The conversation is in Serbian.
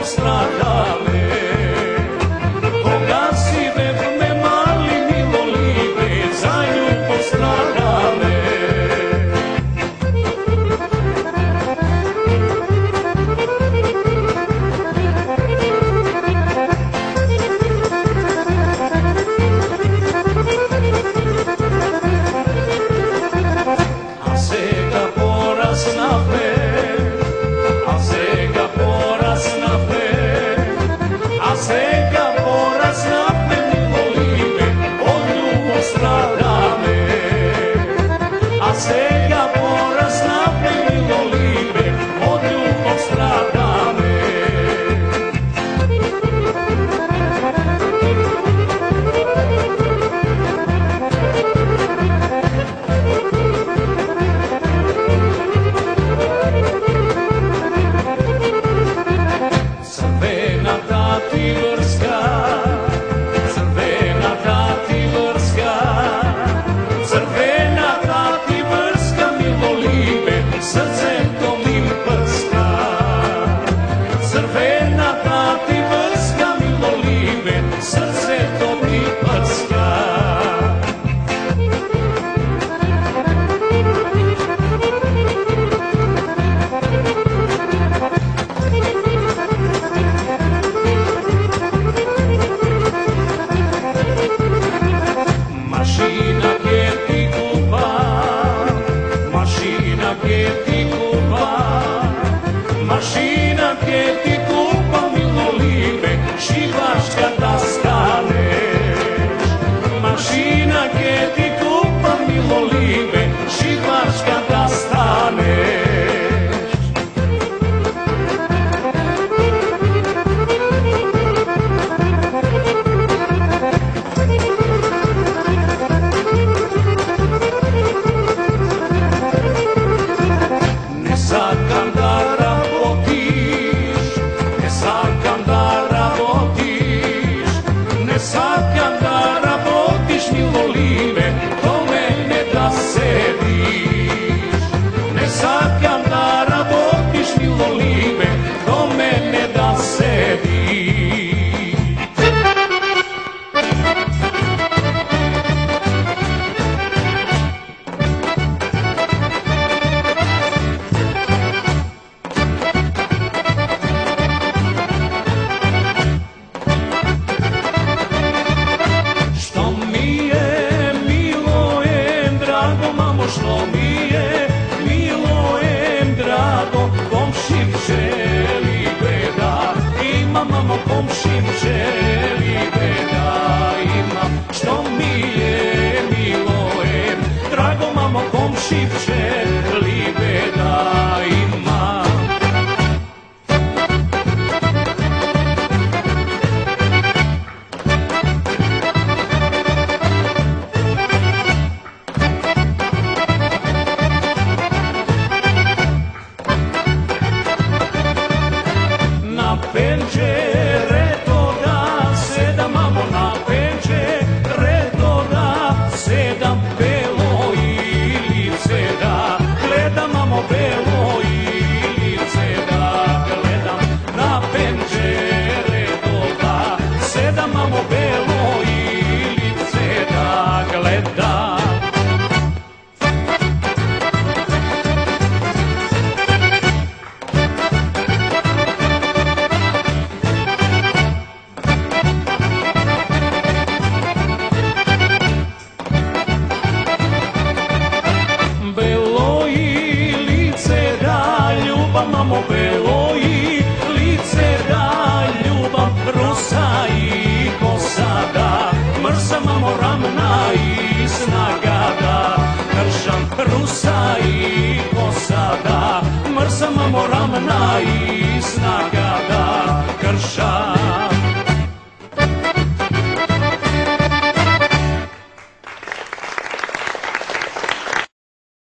postradale. Koga si me mali milolibe, za nju postradale. Mašina che ti kupa milolibe, šivaš kada staneš. Mašina che ti kupa milolibe, šivaš kada staneš. Ne sakam da rabotiš, ne sakam da rabotiš, ne sakam da rabotiš milolibe, do mene da sediš. Ne sakam da rabotiš milolibe, do mene da sediš. Što mi je milo em drago, komšinče libeda imam, mamo komšinče libeda imam. Što mi je milo em drago, mamo komšinče libeda imam. Penđere to da sedam, mamo, na penđere to da sedam, belo i lice da gledam, mamo, belo i lice da gledam. Na penđere to da sedam, mamo, belo i lice da gledam. Mamo, belo i lice da ljubam, rusa i kosa da mrsa, mamo, ramna i snaga da kršam. Rusa i kosa da mrsa, mamo, ramna i snaga.